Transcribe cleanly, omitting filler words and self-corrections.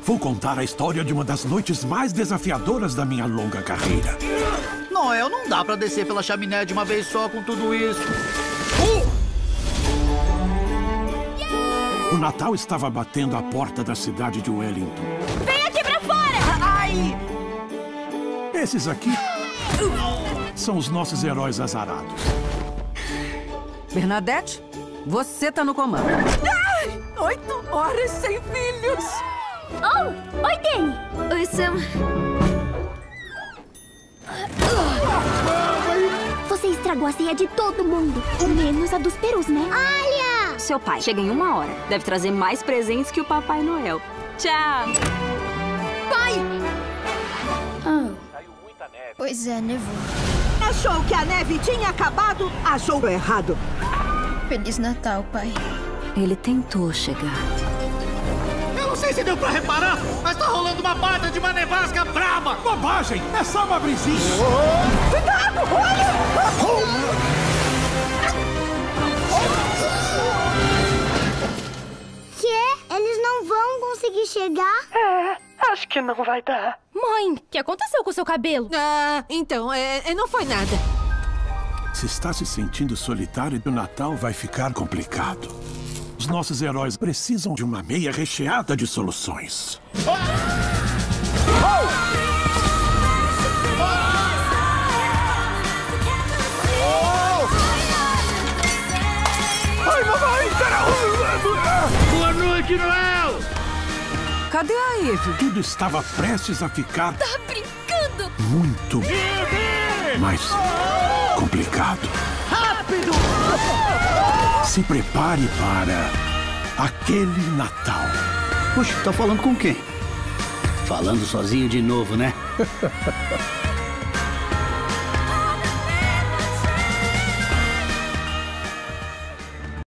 Vou contar a história de uma das noites mais desafiadoras da minha longa carreira. Noel, não dá pra descer pela chaminé de uma vez só com tudo isso. O Natal estava batendo à porta da cidade de Wellington. Vem aqui pra fora! Ai! Esses aqui são os nossos heróis azarados. Bernadette, você tá no comando. 8 horas sem filhos! Oh, oi, Danny! Oi, Sam. Você estragou a ceia de todo mundo, menos a dos perus, né? Olha! Seu pai chega em 1 hora. Deve trazer mais presentes que o Papai Noel. Tchau! Pai! Pois é, nevou. Achou que a neve tinha acabado? Achou errado. Feliz Natal, pai. Ele tentou chegar. Eu não sei se deu pra reparar, mas tá rolando uma baita de uma nevasca braba! Bobagem! É só uma brisinha! Cuidado! Olha! Quê? Eles não vão conseguir chegar? Acho que não vai dar. Mãe, o que aconteceu com o seu cabelo? Então, não foi nada. Se está se sentindo solitário, o Natal vai ficar complicado. Os nossos heróis precisam de uma meia recheada de soluções. Ai, mamãe! Boa noite, Noel! Cadê a Eve? Tudo estava prestes a ficar Tá brincando? muito mais complicado. Rápido! Se prepare para aquele Natal. Poxa, tá falando com quem? Falando sozinho de novo, né?